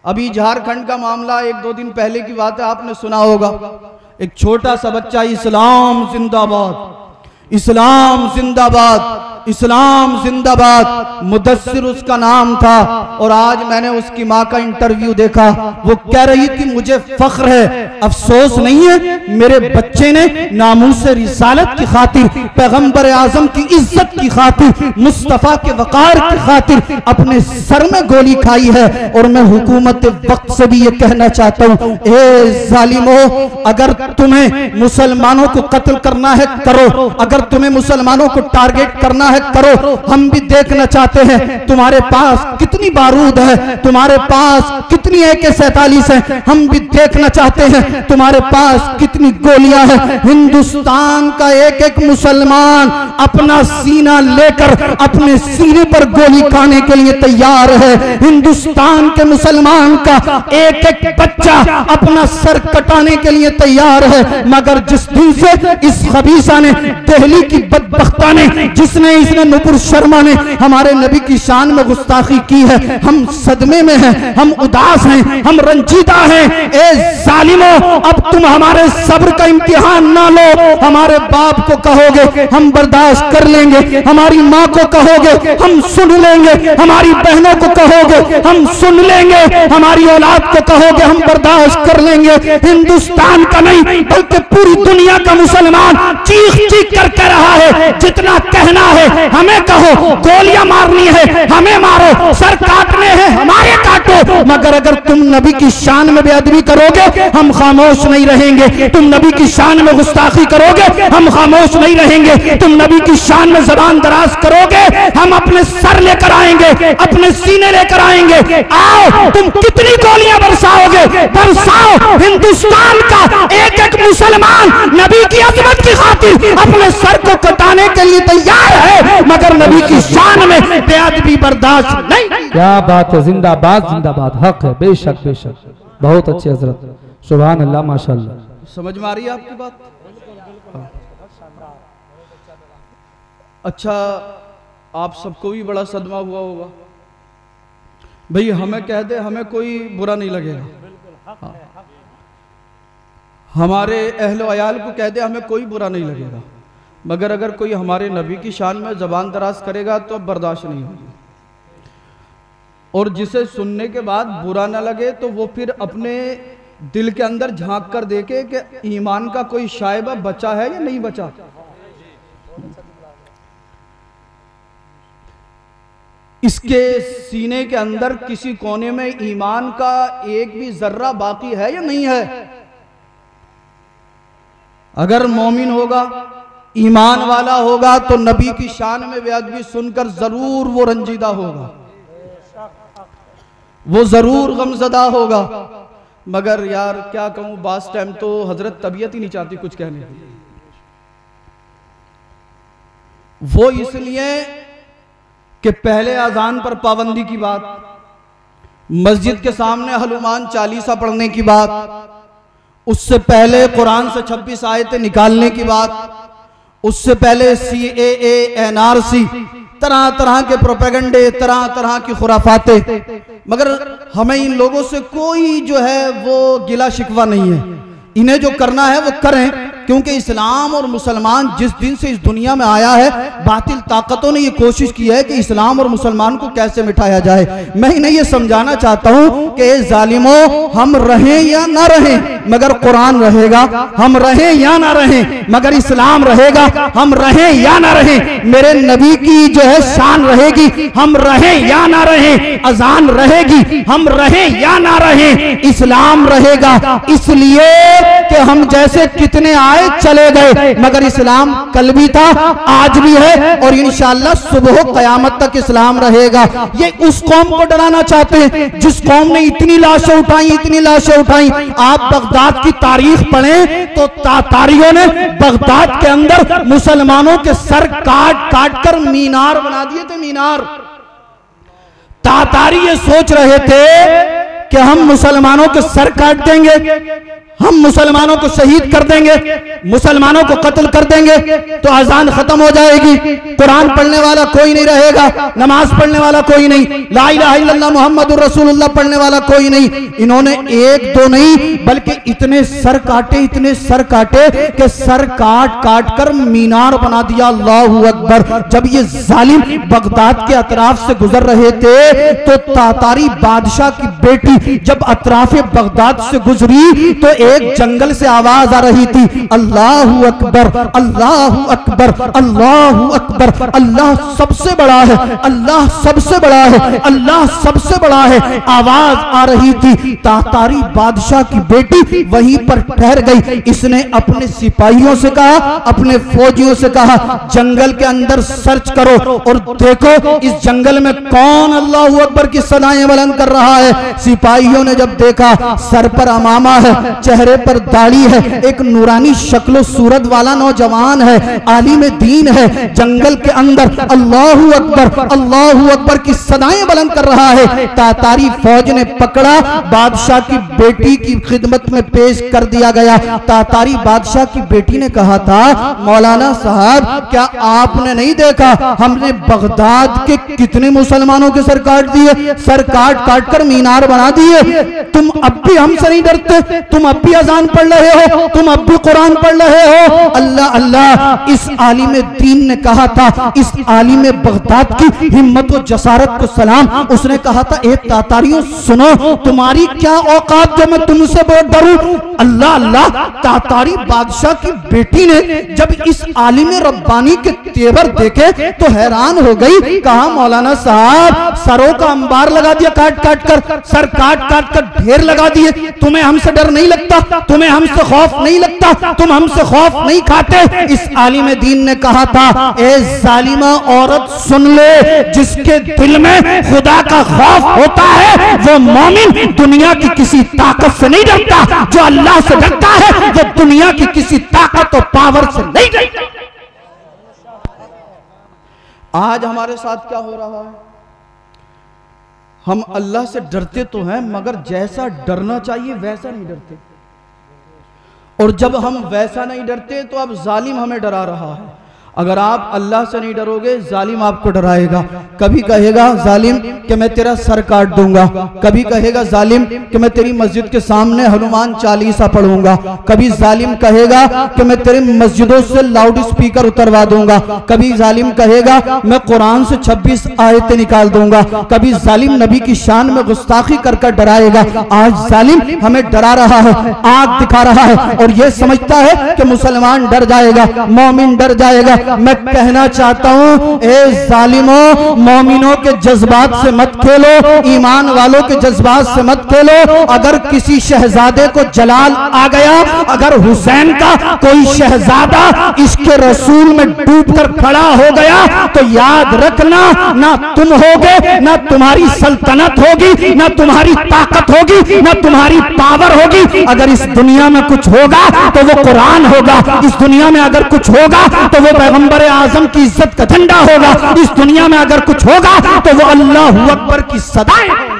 अभी झारखंड का मामला 1-2 दिन पहले की बात है, आपने सुना होगा। एक छोटा सा बच्चा इस्लाम जिंदाबाद, इस्लाम जिंदाबाद, इस्लाम जिंदाबाद, मुदस्सिर उसका नाम था। और आज मैंने उसकी माँ का इंटरव्यू देखा, वो कह रही थी मुझे फख्र है, अफसोस नहीं है, मेरे बच्चे ने नामूस रिसालत की खातिर, पैगंबर आजम की इज्जत की खातिर, मुस्तफा के वकार की खातिर अपने सर में गोली खाई है। और मैं हुकूमत वक्त से भी ये कहना चाहता हूँ, ए जालिमो, अगर तुम्हें मुसलमानों को कत्ल करना है करो, अगर तुम्हें मुसलमानों को टारगेट करना है करो। हम भी देखना चाहते हैं तुम्हारे पास कितनी बारूद है, तुम्हारे पास कितनी AK-47 है, हम भी देखना चाहते हैं तुम्हारे पास कितनी गोलियां हैं। हिंदुस्तान का एक एक मुसलमान अपना सीना लेकर अपने सीने पर गोली खाने के लिए तैयार है। हिंदुस्तान के मुसलमान का एक एक बच्चा अपना सर कटाने के लिए तैयार है। मगर जिस दिन से इस खबीसा ने, दिल्ली की बदबख्ता ने, इसने नुपुर शर्मा ने हमारे नबी की शान में गुस्ताखी की है, हम सदमे में हैं, हम उदास हैं, हम रंजीदा हैं। ए जालिमो, अब तुम हमारे सब्र का इम्तिहान ना लो। हमारे बाप को कहोगे हम बर्दाश्त कर लेंगे, हमारी माँ को कहोगे हम सुन लेंगे, हमारी बहनों को कहोगे हम सुन लेंगे, हमारी औलाद को कहोगे हम बर्दाश्त कर लेंगे। हिंदुस्तान का नहीं बल्कि पूरी दुनिया का मुसलमान चीख चीख कर कह रहा है, जितना कहना है हमें कहो, गोलियां मारनी है हमें मारो, सर काटने हैं हमारे काटो। मगर अगर तुम नबी की शान में बेअदबी करोगे हम खामोश नहीं रहेंगे, तुम नबी की शान में गुस्ताखी करोगे हम खामोश नहीं रहेंगे, तुम नबी की शान में जबान दराज करोगे हम अपने सर लेकर आएंगे, अपने सीने लेकर आएंगे। आओ, तुम कितनी गोलियां बरसाओगे, बरसाओ। हिंदुस्तान का एक एक मुसलमान नबी की अजमत की खातिर अपने सर को कटाने के लिए तैयार है, मगर नबी की शान में बेअदबी बर्दाश्त नहीं। क्या बात है, जिंदाबाद जिंदाबाद, हक है, बेशक बेशक, बहुत अच्छे हजरत, सुभान अल्लाह, माशाअल्लाह। समझ में आ रही है आपकी बात? अच्छा, आप सबको भी बड़ा सदमा हुआ होगा। भाई हमें कह दे हमें कोई बुरा नहीं लगेगा, हाँ। हमारे अहलो अयाल को कह दे हमें कोई बुरा नहीं लगेगा, मगर अगर कोई हमारे नबी की शान में जबान दराज करेगा तो अब बर्दाश्त नहीं होगी। और जिसे सुनने के बाद बुरा ना लगे तो वो फिर अपने दिल के अंदर झांक कर देखे कि ईमान का कोई शायबा बचा है या नहीं बचा। इसके सीने के अंदर किसी कोने में ईमान का एक भी जर्रा बाकी है या नहीं है। अगर मोमिन होगा, ईमान वाला होगा तो नबी की शान में बेअदबी सुनकर जरूर वो रंजीदा होगा, वो जरूर गमजदा होगा। मगर यार क्या कहूं, बास टाइम तो हजरत तबीयत ही नहीं चाहती कुछ कहने की। वो इसलिए कि पहले अजान पर पाबंदी की बात, मस्जिद के सामने हनुमान चालीसा पढ़ने की बात, उससे पहले कुरान से 26 आयतें निकालने की बात, उससे पहले CAA NRC, तरह तरह के प्रोपेगेंडे, तरह तरह की खुराफाते। मगर हमें इन लोगों से कोई जो है वो गिला शिकवा नहीं है, इन्हें जो करना है वो करें, क्योंकि इस्लाम और मुसलमान जिस दिन से इस दुनिया में आया है, बातिल ताकतों ने ये कोशिश की है कि इस्लाम और मुसलमान को कैसे मिटाया जाए। मैं इन्हें ये समझाना चाहता हूं कि जालिमों, हम रहें या ना रहें मगर कुरान रहेगा, हम रहें या ना रहें मगर इस्लाम रहेगा, हम रहें या ना रहें मेरे नबी की जो है शान रहेगी, हम रहें या ना रहें अजान रहेगी, हम रहें या ना रहें इस्लाम रहेगा। इसलिए कि हम जैसे कितने आए चले गए, मगर इस्लाम कल भी था, आज भी है और इंशाअल्लाह सुबह क़यामत तक इस्लाम रहेगा। ये उस कौम को डराना चाहते हैं जिस कौम ने इतनी लाशें उठाई, इतनी लाशें उठाई। आप बगदाद की तारीख पढ़ें तो तातारियों ने बगदाद के अंदर मुसलमानों के सर काट काट कर मीनार बना दिए थे, मीनार। तातारी ये सोच रहे थे कि हम मुसलमानों के सर काट देंगे हम मुसलमानों को शहीद कर देंगे, मुसलमानों को कत्ल कर देंगे तो अजान खत्म हो जाएगी, कुरान पढ़ने वाला कोई नहीं रहेगा, नमाज पढ़ने वाला कोई नहीं, ला इलाहा इल्लल्लाह मुहम्मदुर रसूलुल्लाह पढ़ने वाला कोई नहीं। इन्होंने एक दो नहीं बल्कि इतने सर काटे कि सर काट काट कर मीनार बना दिया। अल्लाहू अकबर। जब ये जालिम बगदाद के अतराफ से गुजर रहे थे तो तातारी बादशाह की बेटी जब अतराफ बगदाद से गुजरी तो एक जंगल से आवाज आ रही थी, अल्लाहू अकबर, अल्लाहू अकबर, अल्लाहू अकबर, अल्लाह सबसे बड़ा है, अल्लाह सबसे बड़ा है, अल्लाह सबसे बड़ा है। आवाज आ रही थी। तातारी बादशाह की बेटी वहीं पर ठहर गई। इसने अपने सिपाहियों से कहा, अपने फौजियों से कहा, जंगल के अंदर सर्च करो और देखो इस जंगल में कौन अल्लाहू अकबर की सदाएं बुलंद कर रहा है। सिपाहियों ने जब देखा सर पर अमामा है, चेहरे पर दाढ़ी है, एक नूरानी शक्लो सूरत वाला नौजवान है, आलिम दीन है, जंगल के अंदर अल्लाहू अकबर की सदाएं बुलंद कर रहा है। तातारी फौज ने पकड़ा, बादशाह की बेटी की खिदमत में पेश कर दिया गया। तातारी बादशाह की बेटी ने कहा था, मौलाना साहब क्या आपने नहीं देखा हमने बगदाद के कितने मुसलमानों के सर काट दिए, सर काट काट कर मीनार बना दिए, तुम अब भी हमसे नहीं डरते, तुम अब भी अजान पढ़ रहे हो, तुम अब भी कुरान पढ़ रहे हो। अल्लाह अल्लाह। इस आलिम दीन ने कहा था, इस आलिम बगदाद की हिम्मत व जसारत को सलाम। उसने कहा था, ए तातारियों सुनो, तुम्हारी क्या औकात जो मैं तुमसे बहुत डरूं। अल्लाह अल्लाह। तातारी बादशाह की बेटी ने जब इस आलिम रब्बानी के तेवर देखे तो हैरान हो गई। कहा, मौलाना साहब सरों का अंबार लगा दिया, काट काट कर सर काट काट कर ढेर लगा दिए, तुम्हें हमसे डर नहीं लगता, तुम्हें हमसे खौफ नहीं लगता, तुम हमसे खौफ नहीं खाते। इस आलिम दीन ने कहा था, ए जालिमा औरत सुन ले, जिसके दिल में खुदा का खौफ होता है वो मोमिन दुनिया की किसी ताकत से नहीं डरता, जो अल्लाह से डरता है वो दुनिया की किसी ताकत और पावर से नहीं डरता। आज हमारे साथ क्या हो रहा है, हम अल्लाह से डरते तो हैं मगर जैसा डरना चाहिए वैसा नहीं डरते, और जब हम वैसा नहीं डरते तो अब जालिम हमें डरा रहा है। अगर आप अल्लाह से नहीं डरोगे जालिम आपको डराएगा। कभी कहेगा जालिम कि मैं तेरा सर काट दूंगा, कभी कहेगा जालिम कि मैं तेरी मस्जिद के सामने हनुमान चालीसा पढ़ूंगा, कभी जालिम कहेगा कि मैं तेरे मस्जिदों से लाउड स्पीकर उतरवा दूंगा, कभी जालिम कहेगा मैं कुरान से 26 आयतें निकाल दूंगा, कभी जालिम नबी की शान में गुस्ताखी कर कर डराएगा। आज जालिम हमें डरा रहा है, आग दिखा रहा है और यह समझता है कि मुसलमान डर जाएगा, मोमिन डर जाएगा। मैं कहना चाहता हूं, ए जालिमों, मोमिनों के जज्बात से मत खेलो, ईमान वालों के जज्बात से मत खेलो। अगर किसी शहजादे को जलाल आ गया, अगर हुसैन का कोई शहजादा इसके रसूल में डूब कर खड़ा हो गया तो याद रखना, ना तुम होगे, ना तुम्हारी सल्तनत होगी, ना तुम्हारी ताकत होगी, ना तुम्हारी पावर होगी। अगर इस दुनिया में कुछ होगा तो वो कुरान होगा, इस दुनिया में अगर कुछ होगा तो वो पैगंबर आजम की इज्जत का झंडा होगा, इस दुनिया में अगर कुछ होगा तो वो अल्लाहू अकबर की सदाएं।